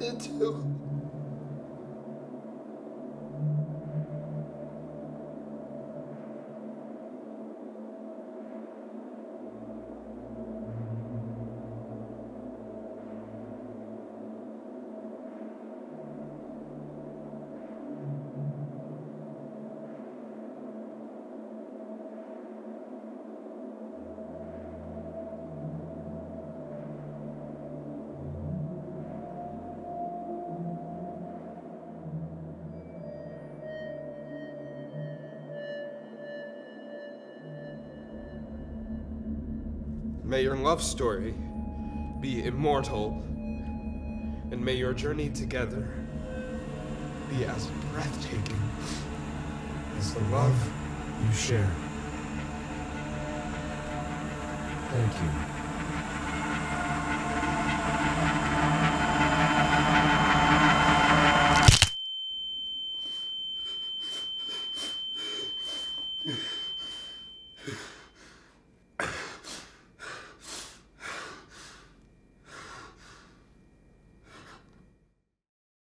turned into. May your love story be immortal, and may your journey together be as breathtaking as the love you share. Thank you. Yeah.